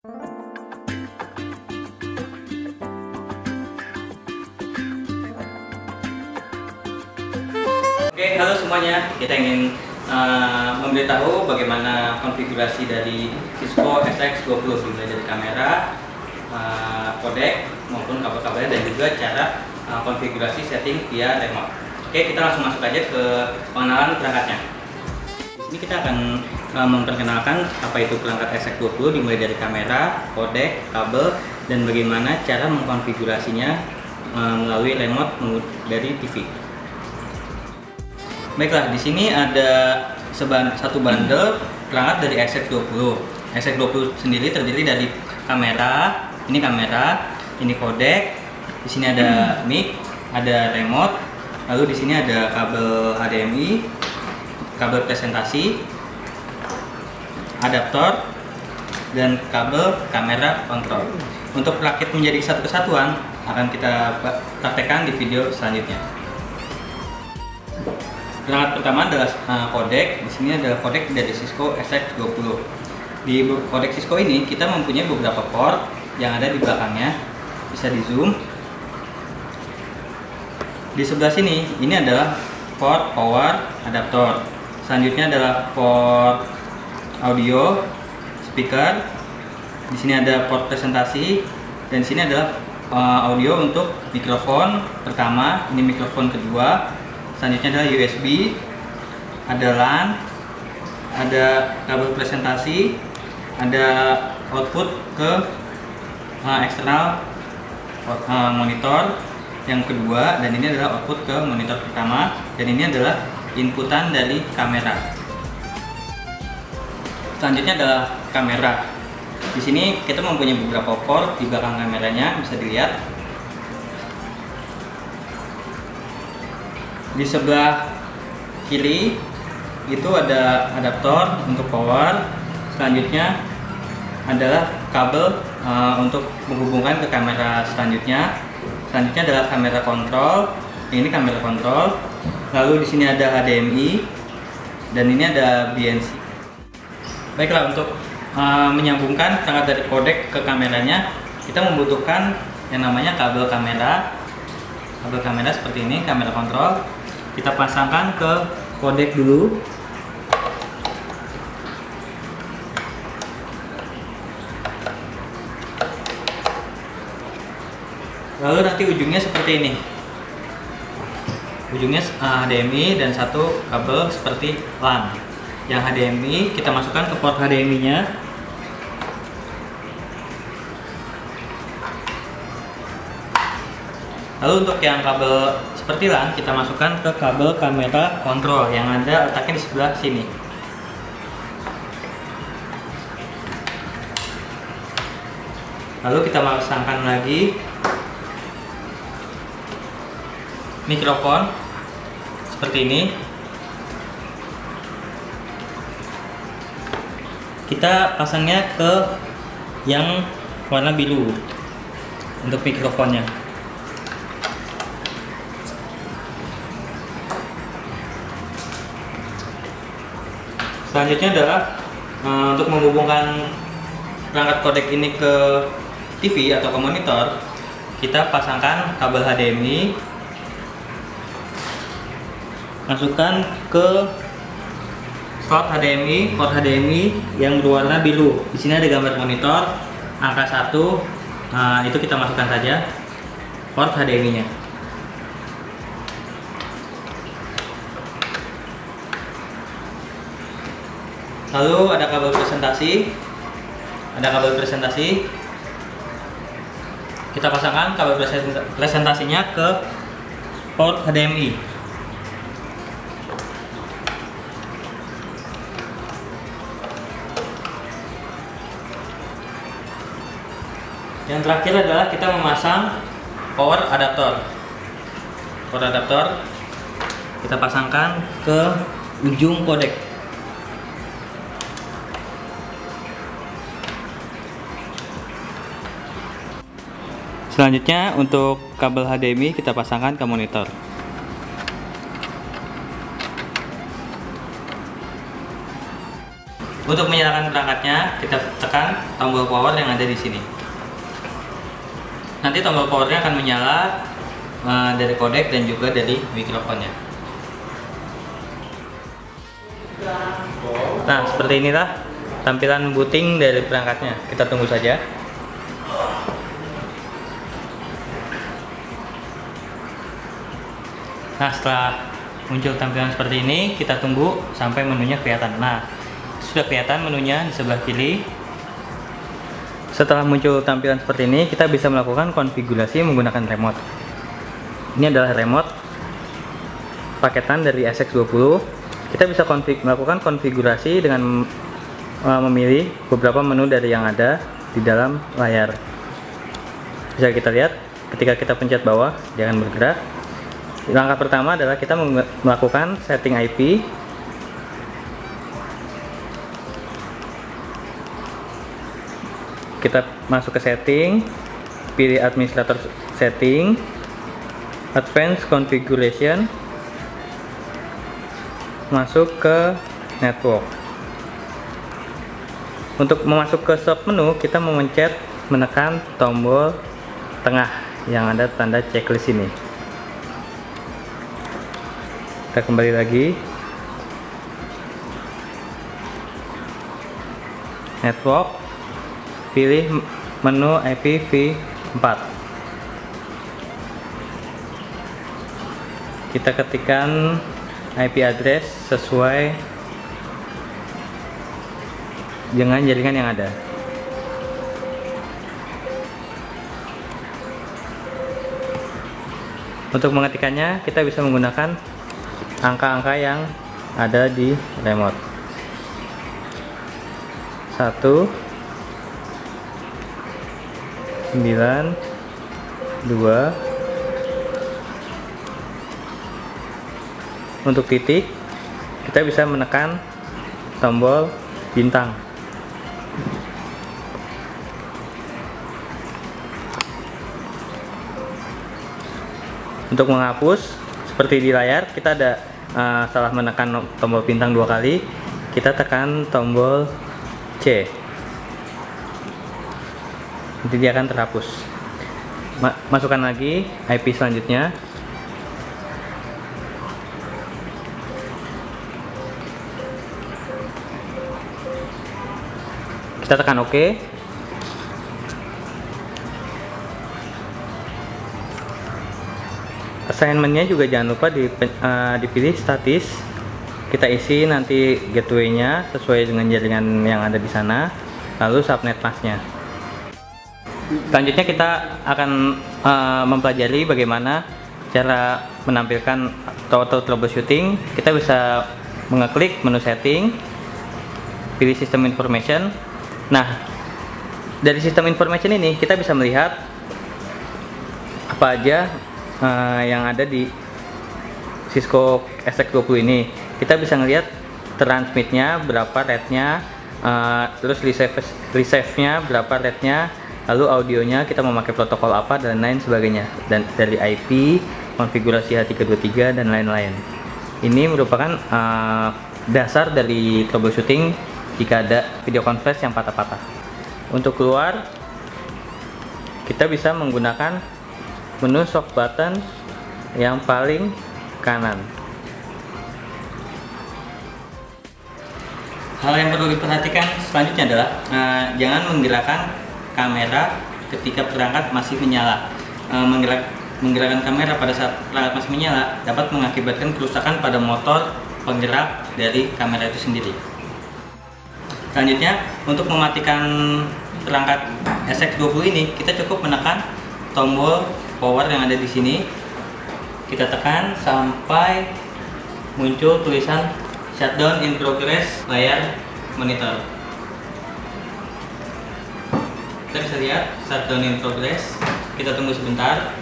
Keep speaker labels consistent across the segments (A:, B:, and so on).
A: Oke, halo semuanya. Kita ingin memberitahu bagaimana konfigurasi dari Cisco SX20, dimulai dari kamera, kodek maupun kabel-kabelnya, dan juga cara konfigurasi setting via remote. Oke, kita langsung masuk aja ke pengenalan perangkatnya. Di sini kita akan memperkenalkan apa itu perangkat SX20, dimulai dari kamera, kodek, kabel, dan bagaimana cara mengkonfigurasinya melalui remote dari TV. Baiklah, di sini ada satu bundle perangkat dari SX20. SX20 sendiri terdiri dari kamera, ini kodek, di sini ada mic, ada remote, lalu di sini ada kabel HDMI, kabel presentasi, adaptor, dan kabel kamera kontrol. Untuk rakit menjadi satu kesatuan akan kita praktekkan di video selanjutnya. Perangkat pertama adalah kodek. Di sini adalah kodek dari Cisco SX20. Di kodek Cisco ini kita mempunyai beberapa port yang ada di belakangnya. Bisa di zoom. Di sebelah sini ini adalah port power adaptor. Selanjutnya adalah port audio speaker. Di sini ada port presentasi, dan di sini adalah audio untuk mikrofon pertama. Ini mikrofon kedua. Selanjutnya adalah USB, ada LAN, ada kabel presentasi, ada output ke eksternal monitor yang kedua, dan ini adalah output ke monitor pertama, dan ini adalah inputan dari kamera. Selanjutnya adalah kamera. Di sini kita mempunyai beberapa port di belakang kameranya, bisa dilihat. Di sebelah kiri itu ada adaptor untuk power. Selanjutnya adalah kabel untuk menghubungkan ke kamera selanjutnya. Selanjutnya adalah kamera kontrol. Ini kamera kontrol. Lalu di sini ada HDMI, dan ini ada BNC. Baiklah, untuk menyambungkan perangkat dari kodek ke kameranya, kita membutuhkan yang namanya kabel kamera. Kabel kamera seperti ini, kamera kontrol. Kita pasangkan ke kodek dulu. Lalu nanti ujungnya seperti ini. Ujungnya HDMI dan satu kabel seperti LAN. Yang HDMI kita masukkan ke port HDMI-nya. Lalu untuk yang kabel seperti LAN, kita masukkan ke kabel kamera kontrol yang ada letaknya di sebelah sini. Lalu kita pasangkan lagi mikrofon seperti ini. Kita pasangnya ke yang warna biru untuk mikrofonnya. Selanjutnya adalah untuk menghubungkan perangkat kodek ini ke TV atau ke monitor, kita pasangkan kabel HDMI, masukkan ke slot HDMI, port HDMI yang berwarna biru. Di sini ada gambar monitor angka 1, itu kita masukkan saja port HDMI-nya. Lalu ada kabel presentasi. Kita pasangkan kabel presentasinya ke port HDMI. Yang terakhir adalah kita memasang power adaptor. Power adaptor kita pasangkan ke ujung kodek. Selanjutnya untuk kabel HDMI kita pasangkan ke monitor. Untuk menyalakan perangkatnya, kita tekan tombol power yang ada di sini. Nanti tombol powernya akan menyala dari codec dan juga dari mikrofonnya. Nah, seperti inilah tampilan booting dari perangkatnya. Kita tunggu saja. Nah, setelah muncul tampilan seperti ini, kita tunggu sampai menunya kelihatan. Nah, sudah kelihatan menunya di sebelah kiri. Setelah muncul tampilan seperti ini, kita bisa melakukan konfigurasi menggunakan remote. Ini adalah remote paketan dari SX20. Kita bisa melakukan konfigurasi dengan memilih beberapa menu dari yang ada di dalam layar. Bisa kita lihat ketika kita pencet bawah, dia akan bergerak. Langkah pertama adalah kita melakukan setting IP. Kita masuk ke setting, pilih administrator setting, advanced configuration, masuk ke network. Untuk masuk ke sub menu, kita menekan tombol tengah yang ada tanda checklist ini. Kita kembali lagi, network, pilih menu IPv4. Kita ketikkan IP address sesuai dengan jaringan yang ada. Untuk mengetikkannya, kita bisa menggunakan angka-angka yang ada di remote. 1 9 2. Untuk titik, kita bisa menekan tombol bintang. Untuk menghapus, seperti di layar, kita ada salah menekan tombol bintang 2 kali, kita tekan tombol C. Nanti dia akan terhapus. Masukkan lagi IP selanjutnya. Kita tekan OK. Assignmentnya juga jangan lupa dipilih statis. Kita isi nanti gateway-nya sesuai dengan jaringan yang ada di sana, lalu subnet masknya. Selanjutnya kita akan mempelajari bagaimana cara menampilkan auto troubleshooting. Kita bisa mengeklik menu setting, pilih sistem information. Nah, dari sistem information ini kita bisa melihat apa aja yang ada di Cisco SX20 ini. Kita bisa melihat transmitnya berapa rate-nya, terus receive-nya berapa rate-nya, lalu audionya kita memakai protokol apa dan lain sebagainya, dan dari IP, konfigurasi H323 dan lain-lain. Ini merupakan dasar dari troubleshooting jika ada video conference yang patah-patah. Untuk keluar, kita bisa menggunakan menu shock button yang paling kanan. Hal yang perlu diperhatikan selanjutnya adalah jangan menggerakkan kamera ketika perangkat masih menyala. Menggerakkan kamera pada saat perangkat masih menyala dapat mengakibatkan kerusakan pada motor penggerak dari kamera itu sendiri. Selanjutnya, untuk mematikan perangkat SX20 ini, kita cukup menekan tombol power yang ada di sini. Kita tekan sampai muncul tulisan shutdown in progress layar monitor. Kita bisa lihat shutdown in progress. Kita tunggu sebentar.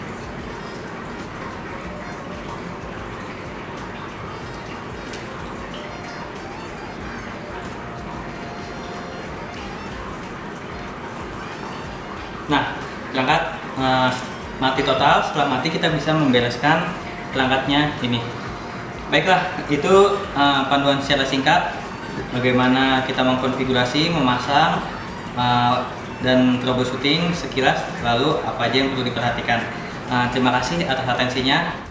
A: Nah, perangkat mati total. Setelah mati kita bisa membereskan perangkatnya ini. Baiklah, itu panduan secara singkat bagaimana kita mengkonfigurasi, memasang, dan troubleshooting sekilas, lalu apa aja yang perlu diperhatikan. Terima kasih atas atensinya.